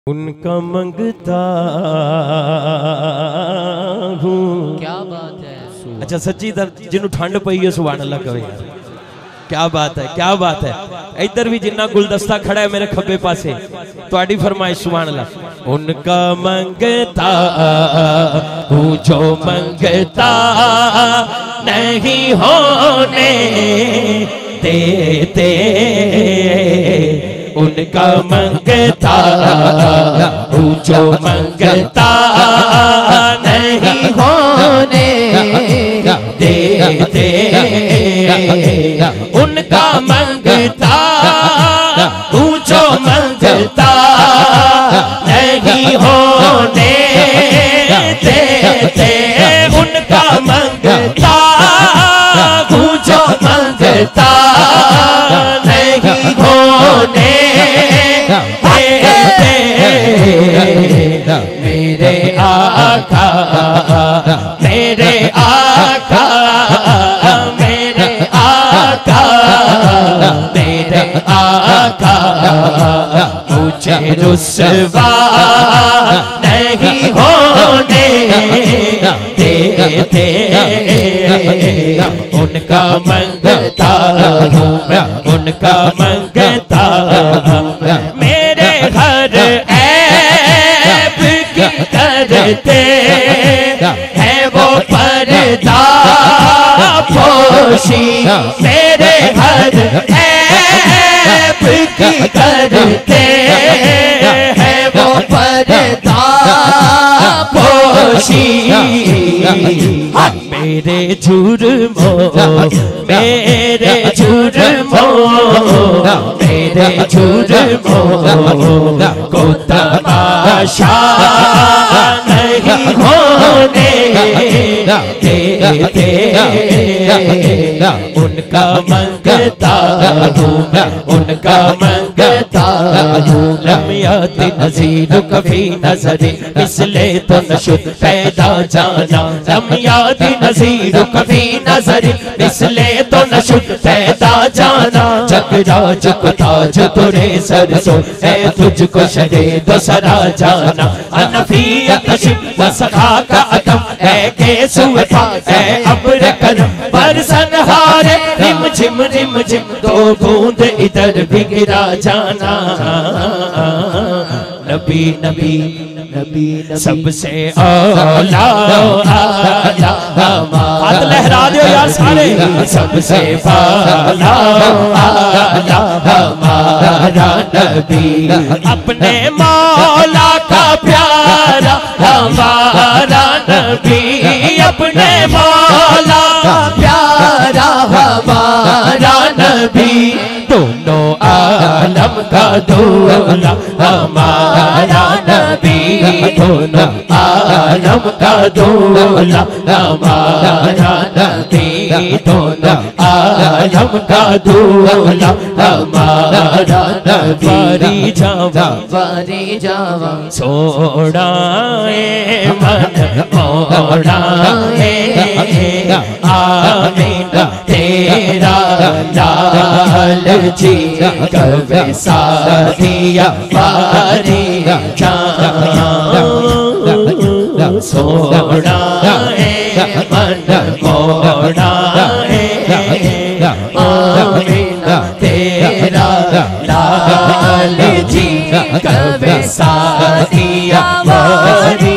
उनका मंगता हूँ। क्या बात है। अच्छा सच्ची जिन्हों ठंड पई है सुभान अल्लाह कहो यार, क्या बात है, क्या बात है। इधर भी जिन्ना गुलदस्ता खड़ा है मेरे खब्बे पासे, तुहाडी फरमाइश सुभान अल्लाह। उनका मंगता हूँ जो मंगता नहीं होने देते, उनका मंगता हूँ जो मंगता नहीं होने देते, उनका मंगता हूँ जो मंगता नहीं होने देते, उनका मंगता हूँ जो मंगता नहीं होने देते। मेरे आका मेरे आका मेरे आका मेरे आका मुझे रुसवा नहीं होने देते, उनका मंगता हूँ मैं, उनका मंगता हूँ। मेरे हर ऐब की करते है वो पर्दा पोशी, मेरे हर ऐब की करते है वो पर्दा पोशी। मेरे जुर्मों मेरे जुर्मों मेरे जुर्मों को तमाशा नहीं होने देते, उनका मंगता हूँ मैं, उनका मंगता हूँ। लम याति नज़ीर कभी नज़रे इसलिए तो नशुद पैदा जाना, लम याति नज़ीर कभी नज़रे इसलिए तो नशुद पैदा जाना। जगराज को ताज तुरे सरसों है तुझको शरे दोसरा जाना, अनफियत शिव सखा का अतम है के सुवफा है अब्र करम बरसन हारे रिम झिम दो बूंद इधर भी गिरा जाना। नबी नबी नबी सबसे औला आला, हाथ लहरा दो यार सारे। सबसे औला आला हमारा नबी, अपने मौला का प्यारा हमारा नबी, अपने मौला का प्यारा हमारा नबी। दोनों आलम का दूल्हा हमारा नबी, दोनों आलम का दूल्हा हमारा नबी, दोनों आलम का दूल्हा हमारा नबी। वारी जावा सोड़ा मन मोड़ा आमीना तेरा लाल जी कब सादिया वारी सोड़ा मन मोड़ा आमीना तेरा लाल जी कब सादिया वारी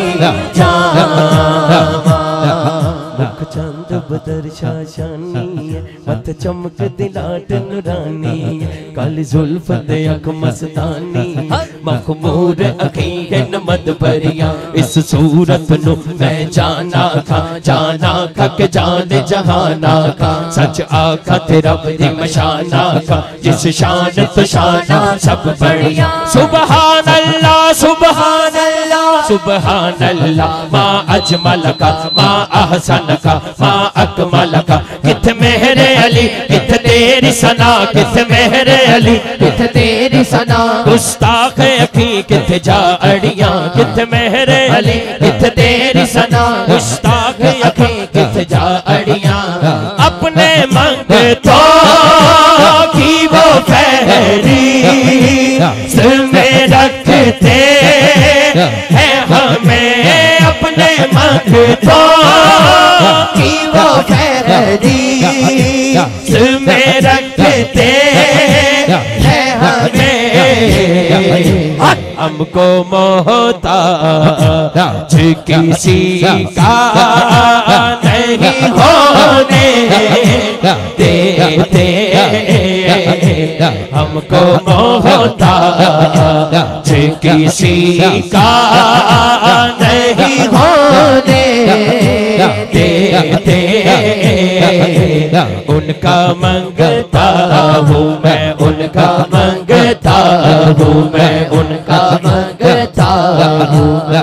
मुख चंद बदर शाशानी मत चमक दिलाट नुरानी, कल जुल्फत अख मस्तानी मखमूर अखीन मद भरिया। इस सूरत नु मैं जाना खा के जान जहाना का, सच आखा तेरा बड़ी मशाना का, जिस शान तो शाना सब बढ़िया। सुबहान अल्लाह सुबहान अल्लाह सुबहान अल्लाह, मा अजमल का मा अहसन का मा अकमल का। किथ मेरे अली किथ तेरी सना, किथ मेरे अली किथ तेरी सना। गुस्ताख अखी किथ जा अड़ियां, किथ मेरे अली किथ तेरी सना। गुस्ताख अखी किथ जा अड़ियां, अपने मंगतों की वो पहरी में रखते है हमें अपने मंगतों की वो फहरिस्त में रखते हैं हमें। हमको मोहताज किसी का नहीं होने देते, हमको मोहताज किसी का नहीं होने देते। उनका मंगता हूँ मैं, उनका मंगता हूँ मैं, उनका मंगता हूँ।